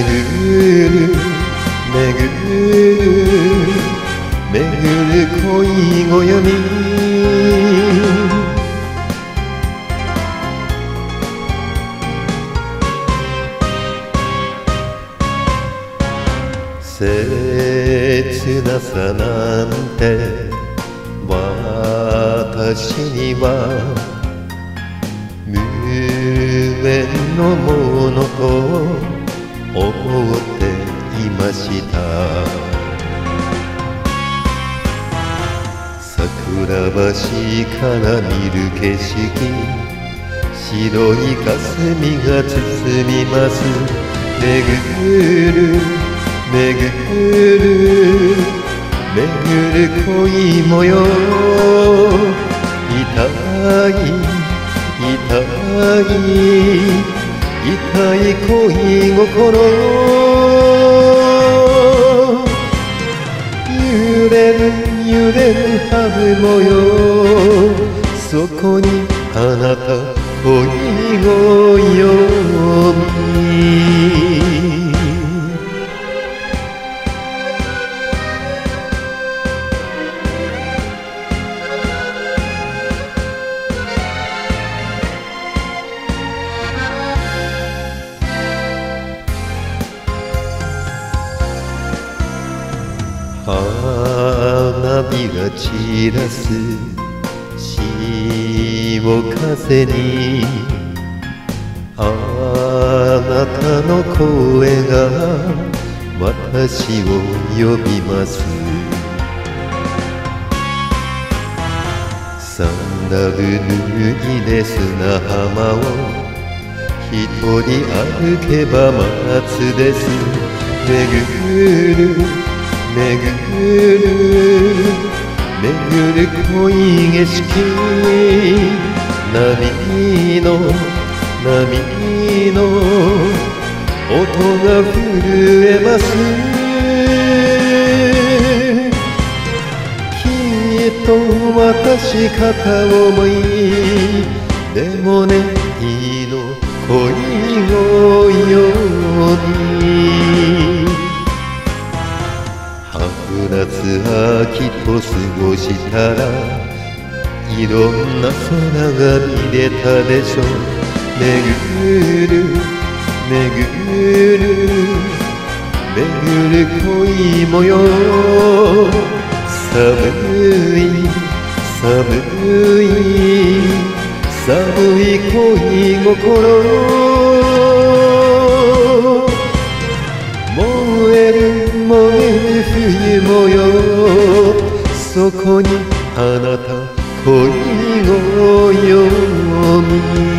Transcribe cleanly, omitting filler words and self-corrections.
る巡る巡る恋ごよみ切なさなんて私には無縁のものと思っていました。桜橋から見る景色、白い霞が包みます。巡る巡る巡る恋模様、痛い痛い痛い恋心、揺れる揺れる春模様、そこにあなた恋ごよみ。花火が散らす潮風に、あなたの声が私を呼びます。サンダル脱ぎで砂浜を一人歩けば松です。巡る巡る巡る恋景色、波の波の音が震えます。きっと私片思い、でもねいいの恋ごよみ。夏秋と過ごしたらいろんな空が見れたでしょ。巡る巡る巡る恋模様、寒い寒い寒い恋心、燃える燃える冬模様、そこにあなた恋ごよみ。